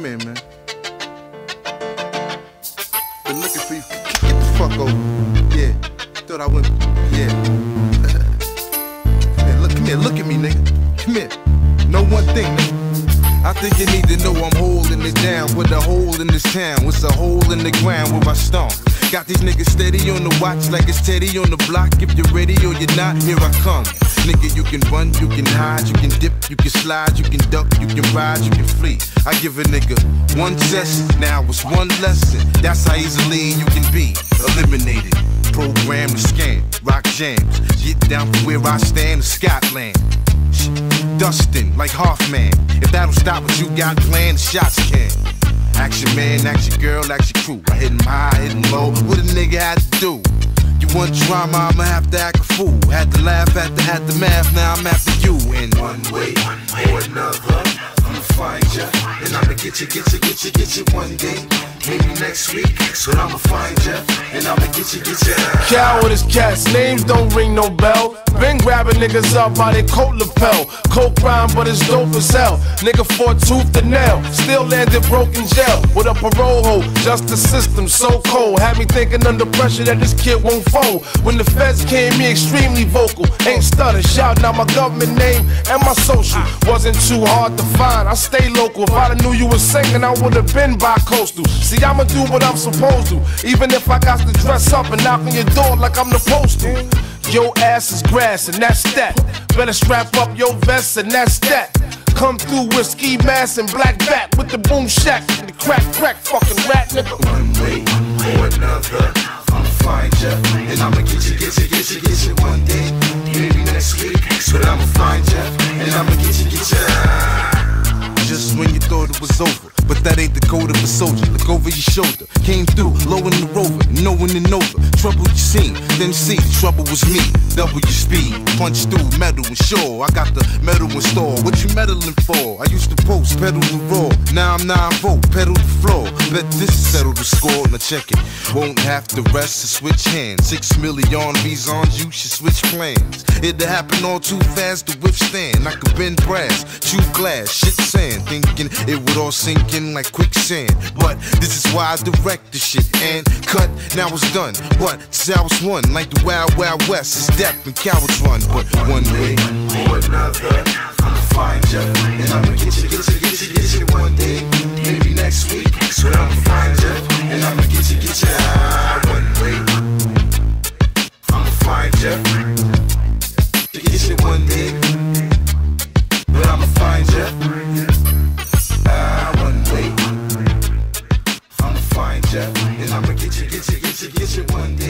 here, man. Been looking for you. Get the fuck over. Yeah. Thought I went. Yeah. Come here, look at me, nigga. Come here. Know one thing, nigga. I think you need to know I'm holding it down. With a hole in this town. It's a hole in the ground where I stomp. Got these niggas steady on the watch like it's Teddy on the block. If you're ready or you're not, here I come. Nigga, you can run, you can hide, you can dip, you can slide, you can duck, you can ride, you can flee. I give a nigga one test, now it's one lesson. That's how easily you can be eliminated. Program to scan, rock jams. Get down from where I stand to Scotland. Dustin like Hoffman. If that'll stop what you got planned, the shots can. Action man, action girl, action crew. I hit 'em high, hit 'em low. What a nigga had to do? You want drama, I'ma have to act a fool. Had to laugh at the math, now I'm after you. And one way or another, I'ma find ya. And I'ma get you one day. Maybe next week, but I'ma find ya. And I'ma get you. Cowardice cats, names don't ring no bell. Been grabbing niggas up by their coat lapel. Coke rhyme, but it's dope as hell. Nigga fought tooth to nail. Still landed broke in jail with a parole hold. Just the system so cold. Had me thinking under pressure that this kid won't fold. When the feds came, me extremely vocal. Ain't stutter, shouting out my government name and my social. Wasn't too hard to find, I stay local. If I knew you was singing, I would've been bi-coastal. See, I'ma do what I'm supposed to. Even if I got to dress up and knock on your door like I'm the postal. Your ass is grass and that's that. Better strap up your vest and that's that. Come through with ski mask and black bat with the boom shack and the crack fucking rat nigga. One way or another, I'ma find ya. And I'ma get you one day. Maybe next week, but I'ma find ya. And I'ma get you. Just when you thought it was over, but that ain't the code of a soldier. Look over your shoulder, came through, low in the rover, knowing and over. Trouble you seen, then see the trouble was me. Double your speed, punch through metal and sure. I got the metal in store. What you meddling for? I used to post, pedal the raw. Now I'm 9-volt, pedal the floor. Bet this settle the score. Now check it. Won't have to rest to switch hands. 6 million Visons, you should switch plans. It'll happen all too fast to withstand. I could bend brass, chew glass, shit sand. Thinking it would all sink in like quicksand. But this is why I direct the shit and cut, now it's done. But it's how it's won, like the Wild Wild West. It's death and cowards run. But one way or another, I'ma find ya. And I'ma get you one day. Maybe next week, but I'ma find ya. And I'ma get you one way. I'ma find ya. Get you one day. But I'ma find ya. One way. I'ma find ya. And I'ma get you one day.